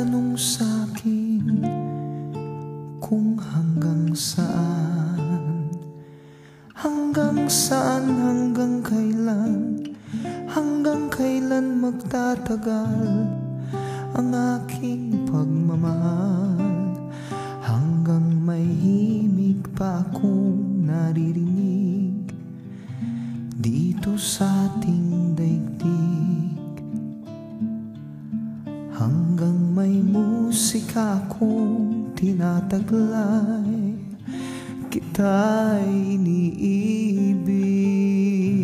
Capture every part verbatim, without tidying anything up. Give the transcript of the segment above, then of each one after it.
magtanong sa'kin kung hanggang saan, hanggang saan, hanggang kailan, hanggang kailan magtatagal ang aking pagmamahal, hanggang may himig pa akong naririnig dito sa ating daigdig, hanggang may musika akong tinataglay, kita'y iniibig.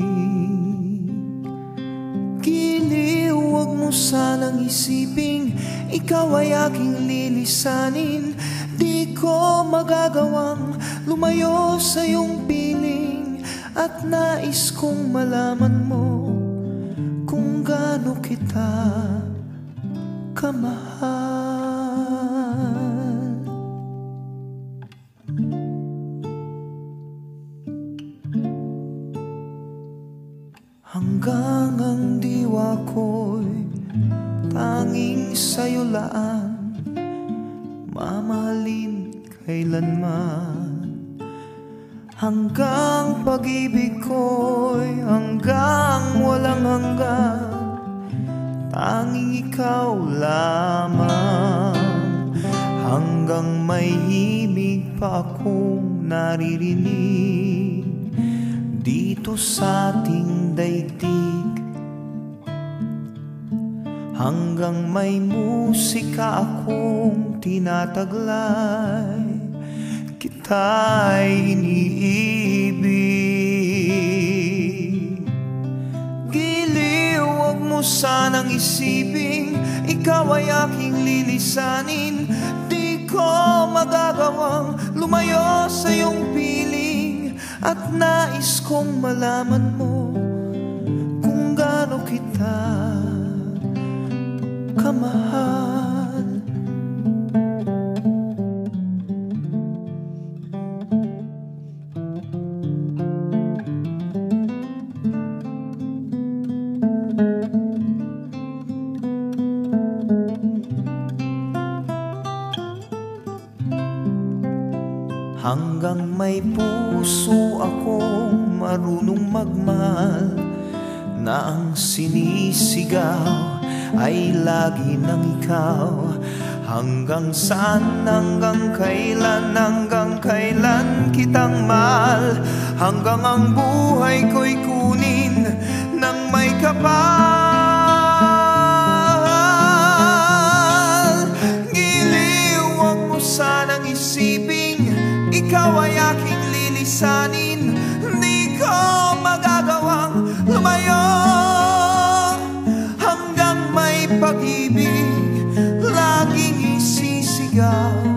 Giliw, huwag mo sanang isiping ikaw ay aking lilisanin. Di ko magagawang lumayo sa iyong piling, at nais kong malaman mo kung gaano kita kamahal. Hanggang ang diwa ko'y tanging sa'yo laan, mamahalin kailanman. Hanggang pag-ibig ko'y hanggang walang hanggan, tanging ikaw lamang. Hanggang may himig pa akong naririnig dito sa ating daigdig, hanggang may musika akong tinataglay, kita'y iniibig. Giliw, huwag mo sanang isiping ikaw ay aking lilisanin. Di ko magagawang lumayo sa iyong piling, at nais kong malaman mo kung gaano kita kamahal. Hanggang may puso akong marunong magmahal, na ang sinisigaw ay lagi ng ikaw. Hanggang saan, hanggang kailan, hanggang kailan kitang mahal, hanggang ang buhay ko'y kunin ng may kapal. Giliw, huwag mo sanang isiping ikaw ay aking lilisanin. Di ko magagawang lumayo hanggang may pag-ibig laging isisigaw.